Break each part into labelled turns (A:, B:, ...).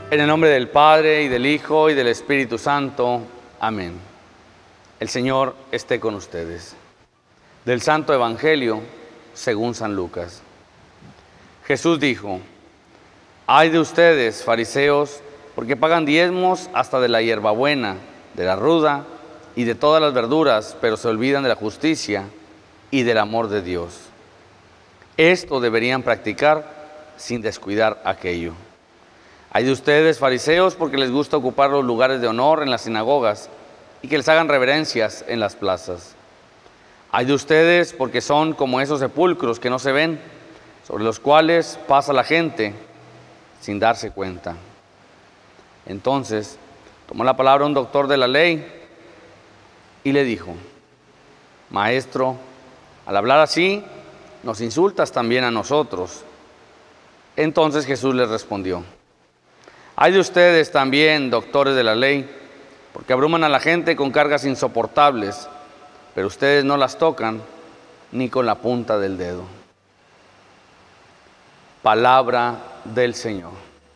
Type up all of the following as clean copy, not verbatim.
A: En el nombre del Padre, y del Hijo, y del Espíritu Santo. Amén. El Señor esté con ustedes. Del Santo Evangelio, según San Lucas. Jesús dijo: Ay de ustedes, fariseos, porque pagan diezmos hasta de la hierbabuena, de la ruda y de todas las verduras, pero se olvidan de la justicia y del amor de Dios. Esto deberían practicar sin descuidar aquello. Ay de ustedes, fariseos, porque les gusta ocupar los lugares de honor en las sinagogas y que les hagan reverencias en las plazas. Ay de ustedes, porque son como esos sepulcros que no se ven, sobre los cuales pasa la gente sin darse cuenta. Entonces tomó la palabra un doctor de la ley y le dijo: Maestro, al hablar así, nos insultas también a nosotros. Entonces Jesús les respondió: Ay de ustedes también, doctores de la ley, porque abruman a la gente con cargas insoportables, pero ustedes no las tocan ni con la punta del dedo. Palabra del Señor.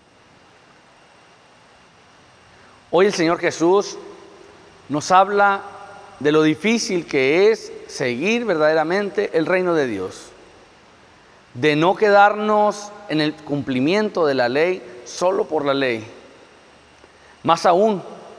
A: Hoy el Señor Jesús nos habla de lo difícil que es seguir verdaderamente el reino de Dios, de no quedarnos en el cumplimiento de la ley solo por la ley. Más aún,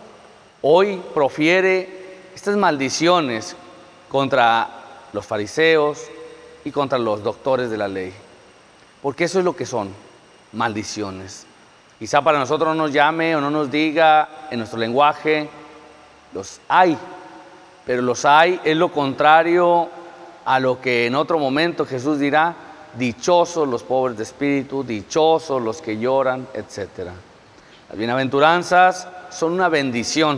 A: hoy profiere estas maldiciones contra los fariseos y contra los doctores de la ley, porque eso es lo que son, maldiciones. Quizá para nosotros no nos llame o no nos diga en nuestro lenguaje, los hay, pero los hay es lo contrario a lo que en otro momento Jesús dirá: dichosos los pobres de espíritu, dichosos los que lloran, etc. Las bienaventuranzas son una bendición,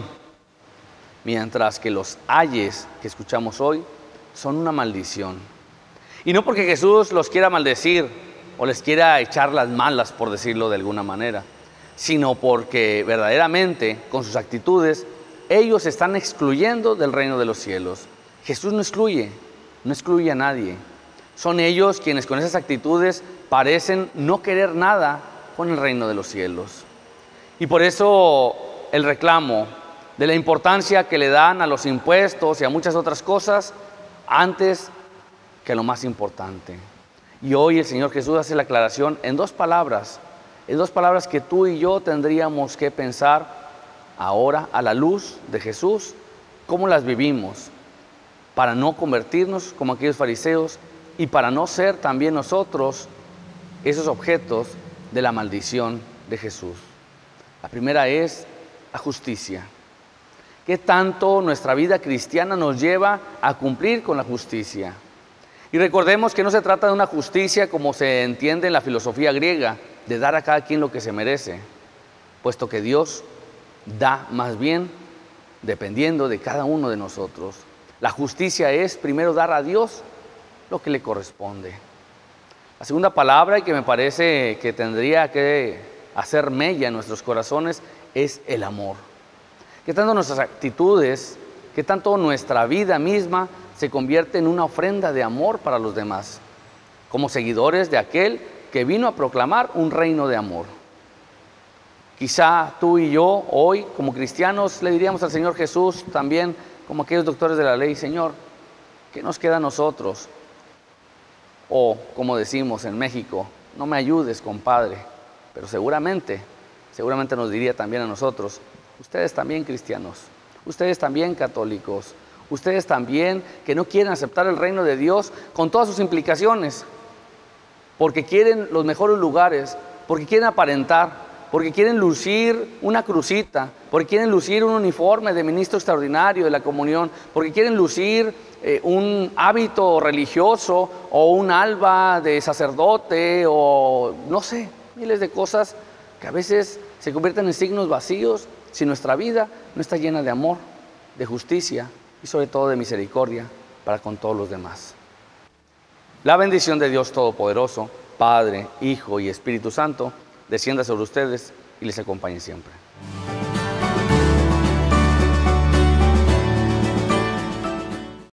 A: mientras que los ayes que escuchamos hoy son una maldición. Y no porque Jesús los quiera maldecir o les quiera echar las malas, por decirlo de alguna manera, sino porque verdaderamente con sus actitudes ellos se están excluyendo del reino de los cielos. Jesús no excluye a nadie. Son ellos quienes con esas actitudes parecen no querer nada con el reino de los cielos. Y por eso el reclamo de la importancia que le dan a los impuestos y a muchas otras cosas antes que lo más importante. Y hoy el Señor Jesús hace la aclaración en dos palabras que tú y yo tendríamos que pensar ahora a la luz de Jesús, cómo las vivimos, para no convertirnos como aquellos fariseos y para no ser también nosotros esos objetos de la maldición de Jesús. La primera es la justicia. ¿Qué tanto nuestra vida cristiana nos lleva a cumplir con la justicia? Y recordemos que no se trata de una justicia como se entiende en la filosofía griega, de dar a cada quien lo que se merece, puesto que Dios da más bien dependiendo de cada uno de nosotros. La justicia es primero dar a Dios lo que le corresponde. La segunda palabra, y que me parece que tendría que hacer mella en nuestros corazones, es el amor. Que tanto nuestras actitudes, que tanto nuestra vida misma se convierte en una ofrenda de amor para los demás, como seguidores de aquel que vino a proclamar un reino de amor. Quizá tú y yo hoy como cristianos le diríamos al Señor Jesús también, como aquellos doctores de la ley: Señor, ¿qué nos queda a nosotros? O como decimos en México: no me ayudes, compadre. Pero seguramente nos diría también a nosotros: ustedes también cristianos, ustedes también católicos, ustedes también que no quieren aceptar el reino de Dios con todas sus implicaciones, porque quieren los mejores lugares, porque quieren aparentar, porque quieren lucir una crucita, porque quieren lucir un uniforme de ministro extraordinario de la comunión, porque quieren lucir un hábito religioso o un alba de sacerdote o no sé, miles de cosas que a veces se convierten en signos vacíos si nuestra vida no está llena de amor, de justicia y sobre todo de misericordia para con todos los demás. La bendición de Dios Todopoderoso, Padre, Hijo y Espíritu Santo, descienda sobre ustedes y les acompañe siempre.